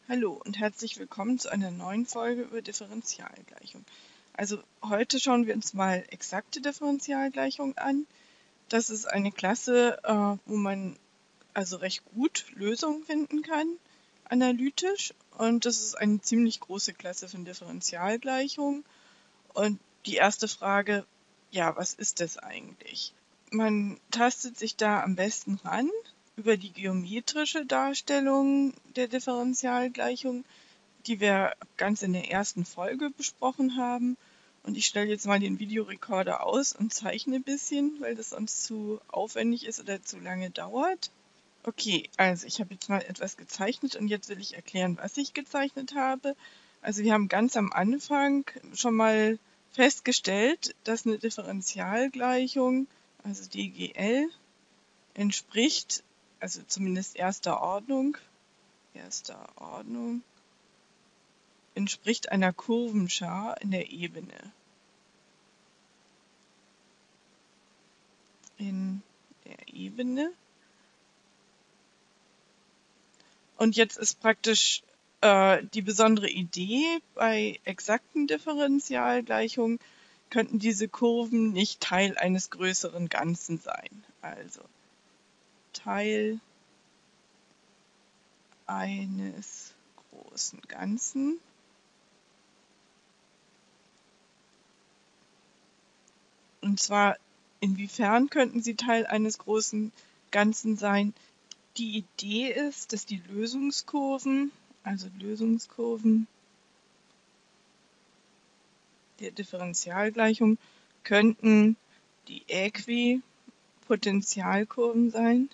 Hallo und herzlich willkommen zu einer neuen Folge über Differentialgleichung. Also heute schauen wir uns mal exakte Differentialgleichung an. Das ist eine Klasse, wo man also recht gut Lösungen finden kann, analytisch. Und das ist eine ziemlich große Klasse von Differentialgleichungen. Und die erste Frage, ja, was ist das eigentlich? Man tastet sich da am besten ran über die geometrische Darstellung der Differentialgleichung, die wir ganz in der ersten Folge besprochen haben. Und ich stelle jetzt mal den Videorekorder aus und zeichne ein bisschen, weil das sonst zu aufwendig ist oder zu lange dauert. Okay, also ich habe jetzt mal etwas gezeichnet und jetzt will ich erklären, was ich gezeichnet habe. Also wir haben ganz am Anfang schon mal festgestellt, dass eine Differentialgleichung, also DGL, entspricht, also zumindest erster Ordnung, entspricht einer Kurvenschar in der Ebene. In der Ebene. Und jetzt ist praktisch die besondere Idee, bei exakten Differentialgleichungen könnten diese Kurven nicht Teil eines größeren Ganzen sein. Also Teil eines großen Ganzen. Und zwar, inwiefern könnten sie Teil eines großen Ganzen sein? Die Idee ist, dass die Lösungskurven, also Lösungskurven der Differentialgleichung, könnten die Äquipotentialkurven sein.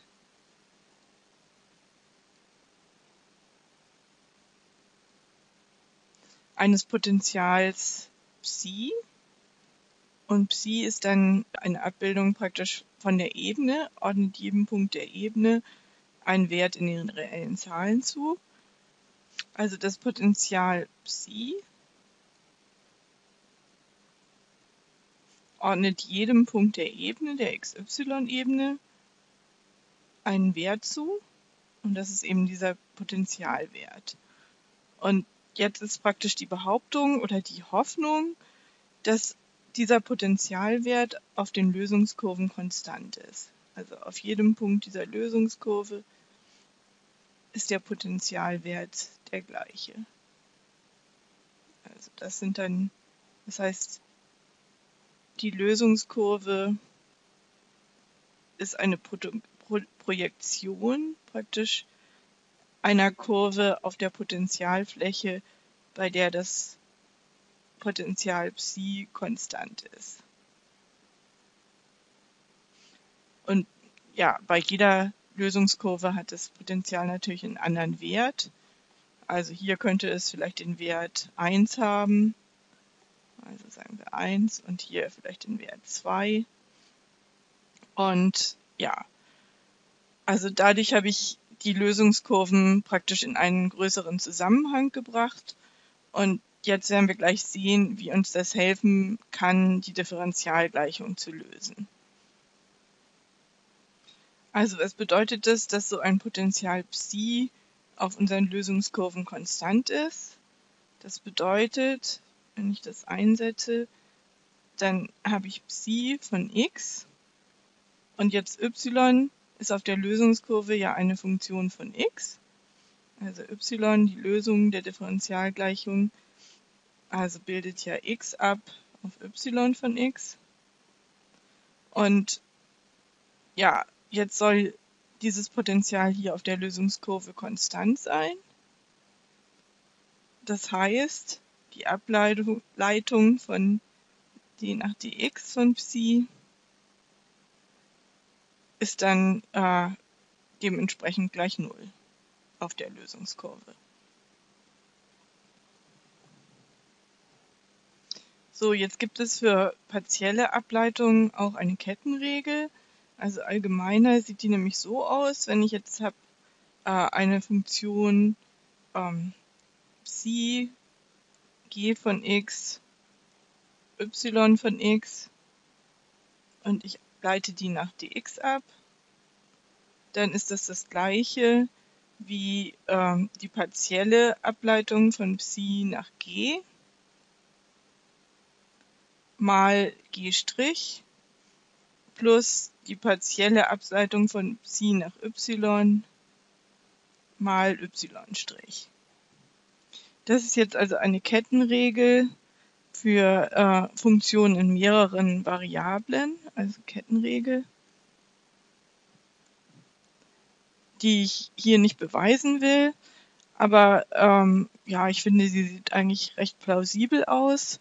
Eines Potentials Psi. Und Psi ist dann eine Abbildung praktisch von der Ebene, ordnet jedem Punkt der Ebene einen Wert in den reellen Zahlen zu. Also das Potential Psi ordnet jedem Punkt der Ebene, der XY-Ebene, einen Wert zu. Und das ist eben dieser Potentialwert. Und jetzt ist praktisch die Behauptung oder die Hoffnung, dass dieser Potentialwert auf den Lösungskurven konstant ist. Also auf jedem Punkt dieser Lösungskurve ist der Potentialwert der gleiche. Also das heißt, die Lösungskurve ist eine Projektion praktisch einer Kurve auf der Potentialfläche, bei der das Potential Psi konstant ist. Und ja, bei jeder Lösungskurve hat das Potential natürlich einen anderen Wert. Also hier könnte es vielleicht den Wert 1 haben, also sagen wir 1, und hier vielleicht den Wert 2. Und ja, also dadurch habe ich die Lösungskurven praktisch in einen größeren Zusammenhang gebracht. Und jetzt werden wir gleich sehen, wie uns das helfen kann, die Differentialgleichung zu lösen. Also was bedeutet das, dass so ein Potential Psi auf unseren Lösungskurven konstant ist? Das bedeutet, wenn ich das einsetze, dann habe ich Psi von x und jetzt y ist auf der Lösungskurve ja eine Funktion von x. Also y, die Lösung der Differentialgleichung, also bildet ja x ab auf y von x. Und ja, jetzt soll dieses Potential hier auf der Lösungskurve konstant sein. Das heißt, die Ableitung von d nach dx von Psi ist dann dementsprechend gleich 0 auf der Lösungskurve. So, jetzt gibt es für partielle Ableitungen auch eine Kettenregel. Also allgemeiner sieht die nämlich so aus, wenn ich jetzt habe eine Funktion Psi g von x, y von x und ich leite die nach dx ab, dann ist das gleiche wie die partielle Ableitung von Psi nach G mal G' plus die partielle Ableitung von Psi nach Y mal Y'. Das ist jetzt also eine Kettenregel für Funktionen in mehreren Variablen, also Kettenregel, die ich hier nicht beweisen will, aber ja, ich finde, sie sieht eigentlich recht plausibel aus.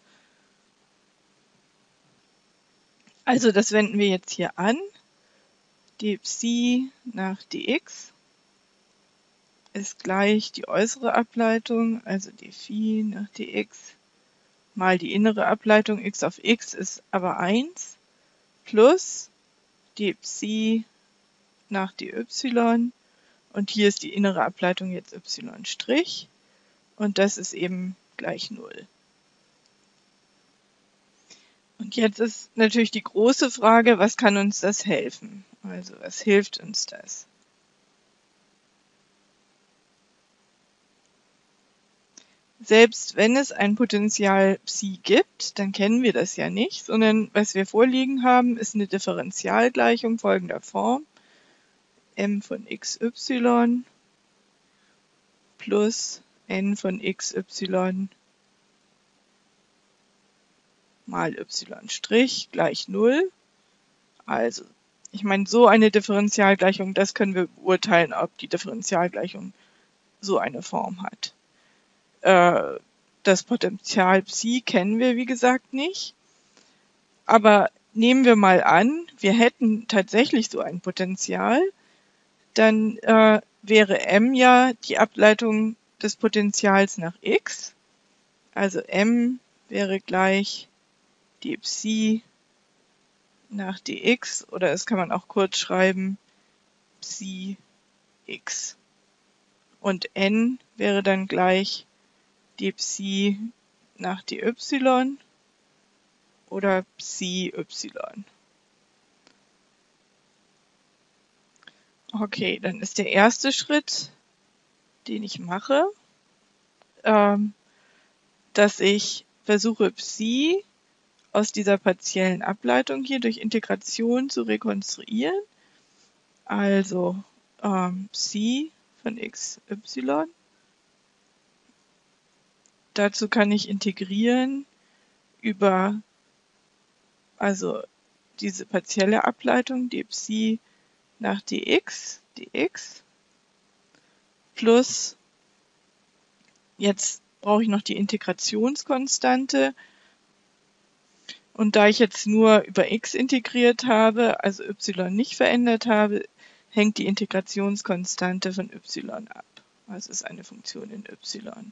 Also das wenden wir jetzt hier an. Die Psi nach dx ist gleich die äußere Ableitung, also die Phi nach dx mal die innere Ableitung x auf x ist aber 1 plus die Psi nach dy und hier ist die innere Ableitung jetzt y' und das ist eben gleich 0. Und jetzt ist natürlich die große Frage, was kann uns das helfen? Also was hilft uns das? Selbst wenn es ein Potential Psi gibt, dann kennen wir das ja nicht, sondern was wir vorliegen haben, ist eine Differentialgleichung folgender Form. M von xy plus n von xy mal y' gleich 0. Also, ich meine, so eine Differentialgleichung, das können wir beurteilen, ob die Differentialgleichung so eine Form hat. Das Potential Psi kennen wir, wie gesagt, nicht. Aber nehmen wir mal an, wir hätten tatsächlich so ein Potential, dann wäre m ja die Ableitung des Potentials nach x. Also m wäre gleich die Psi nach dx, oder das kann man auch kurz schreiben, Psi x. Und n wäre dann gleich die Psi nach dy oder Psi y. Okay, dann ist der erste Schritt, den ich mache, dass ich versuche, Psi aus dieser partiellen Ableitung hier durch Integration zu rekonstruieren. Also Psi von xy. Dazu kann ich integrieren über also diese partielle Ableitung, die Psi nach dx plus, jetzt brauche ich noch die Integrationskonstante. Und da ich jetzt nur über x integriert habe, also y nicht verändert habe, hängt die Integrationskonstante von y ab. Also ist eine Funktion in y.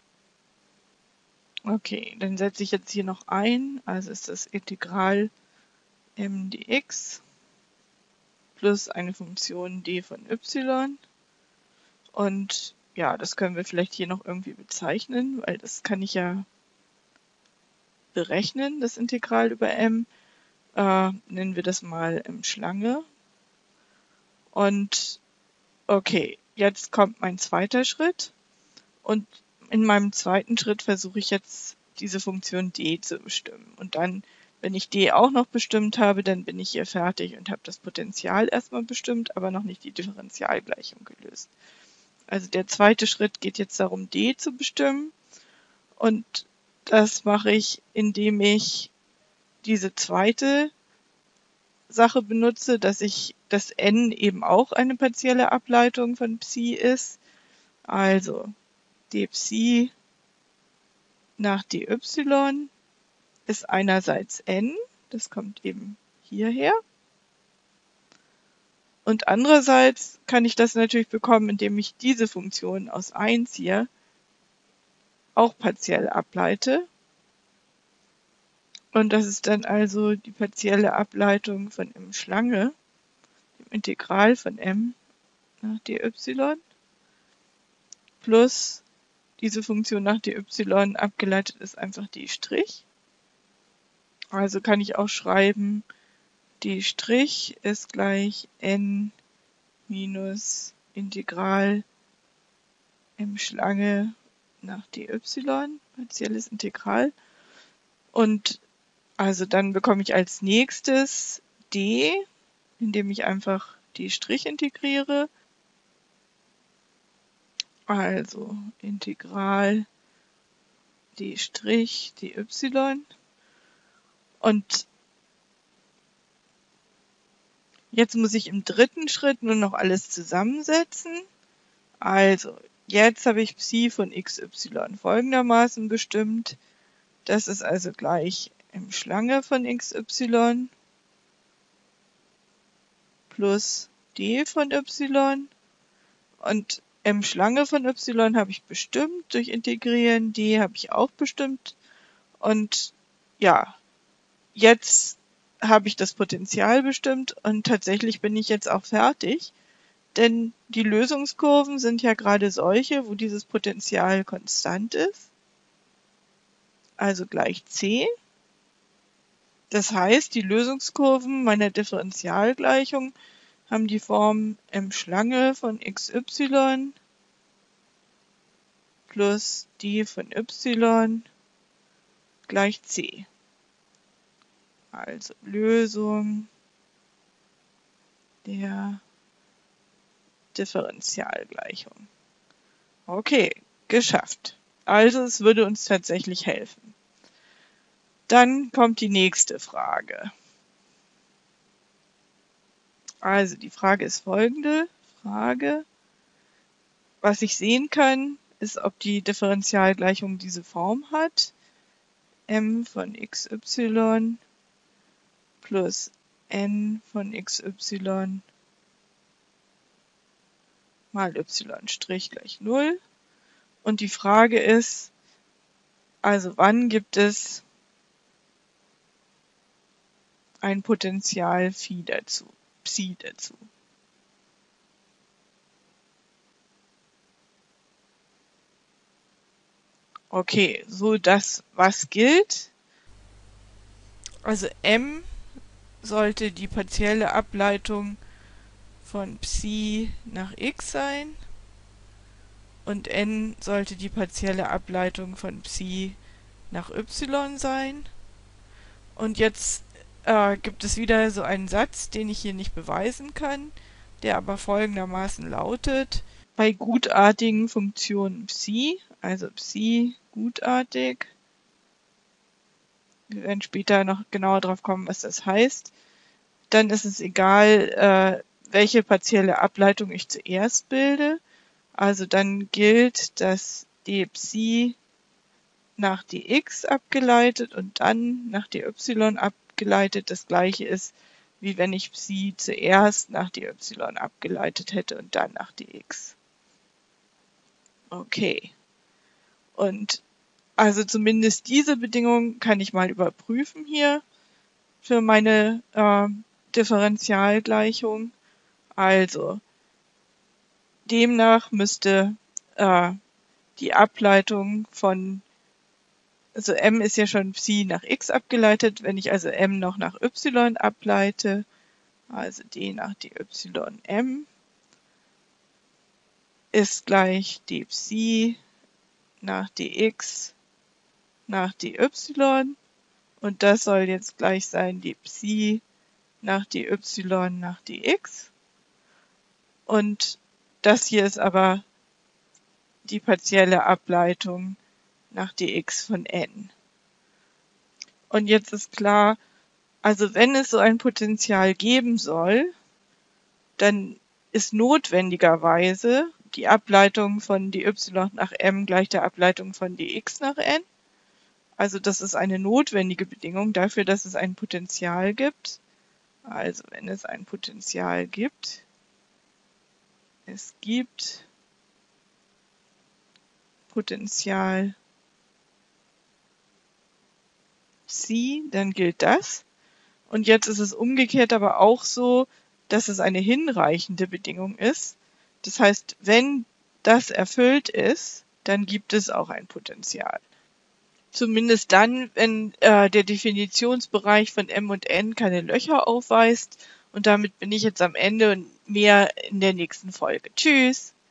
Okay, dann setze ich jetzt hier noch ein, also ist das Integral m dx plus eine Funktion d von y. Und ja, das können wir vielleicht hier noch irgendwie bezeichnen, weil das kann ich ja berechnen, das Integral über m. Nennen wir das mal m-Schlange. Und okay, jetzt kommt mein zweiter Schritt. Und in meinem zweiten Schritt versuche ich jetzt diese Funktion d zu bestimmen. Und dann, wenn ich d auch noch bestimmt habe, dann bin ich hier fertig und habe das Potential erstmal bestimmt, aber noch nicht die Differentialgleichung gelöst. Also der zweite Schritt geht jetzt darum, d zu bestimmen. Und das mache ich, indem ich diese zweite Sache benutze, dass n eben auch eine partielle Ableitung von Psi ist. Also d Psi nach dy ist einerseits n, das kommt eben hierher. Und andererseits kann ich das natürlich bekommen, indem ich diese Funktion aus 1 hier auch partiell ableite. Und das ist dann also die partielle Ableitung von m-Schlange, dem Integral von m nach dy, plus diese Funktion nach dy abgeleitet ist einfach d'. Also kann ich auch schreiben, d' ist gleich n minus Integral M-Schlange nach dy, partielles Integral. Und also dann bekomme ich als nächstes d, indem ich einfach die Strich integriere. Also Integral d' dy. Und jetzt muss ich im dritten Schritt nur noch alles zusammensetzen. Also jetzt habe ich Psi von xy folgendermaßen bestimmt. Das ist also gleich M-Schlange von xy plus d von y. Und M-Schlange von y habe ich bestimmt durch Integrieren, d habe ich auch bestimmt. Und ja, jetzt habe ich das Potential bestimmt und tatsächlich bin ich jetzt auch fertig. Denn die Lösungskurven sind ja gerade solche, wo dieses Potential konstant ist. Also gleich c. Das heißt, die Lösungskurven meiner Differentialgleichung haben die Form M-Schlange von xy plus d von y gleich c. Also Lösung der Differentialgleichung. Okay, geschafft. Also es würde uns tatsächlich helfen. Dann kommt die nächste Frage. Also die Frage ist folgende. Frage, was ich sehen kann, ist, ob die Differentialgleichung diese Form hat. M von xy plus n von xy mal y' gleich 0. Und die Frage ist, also wann gibt es ein Potential Phi dazu, Psi dazu? Okay, so das, was gilt. Also M sollte die partielle Ableitung von Psi nach x sein und n sollte die partielle Ableitung von Psi nach y sein. Und jetzt gibt es wieder so einen Satz, den ich hier nicht beweisen kann, der aber folgendermaßen lautet: Bei gutartigen Funktionen Psi, also Psi gutartig, wir werden später noch genauer drauf kommen, was das heißt, dann ist es egal, welche partielle Ableitung ich zuerst bilde. Also dann gilt, dass die Psi nach dx abgeleitet und dann nach dy abgeleitet das gleiche ist, wie wenn ich Psi zuerst nach dy abgeleitet hätte und dann nach dx. Okay. Und also zumindest diese Bedingung kann ich mal überprüfen hier für meine Differentialgleichung. Also demnach müsste die Ableitung von, also m ist ja schon Psi nach x abgeleitet, wenn ich also m noch nach y ableite, also d nach dy m, ist gleich d Psi nach dx nach dy und das soll jetzt gleich sein d Psi nach dy nach dx. Und das hier ist aber die partielle Ableitung nach dx von n. Und jetzt ist klar, also wenn es so ein Potential geben soll, dann ist notwendigerweise die Ableitung von dy nach m gleich der Ableitung von dx nach n. Also das ist eine notwendige Bedingung dafür, dass es ein Potential gibt. Also wenn es ein Potential gibt, es gibt Potential Psi, dann gilt das. Und jetzt ist es umgekehrt aber auch so, dass es eine hinreichende Bedingung ist. Das heißt, wenn das erfüllt ist, dann gibt es auch ein Potential. Zumindest dann, wenn der Definitionsbereich von M und N keine Löcher aufweist. Und damit bin ich jetzt am Ende und mehr in der nächsten Folge. Tschüss!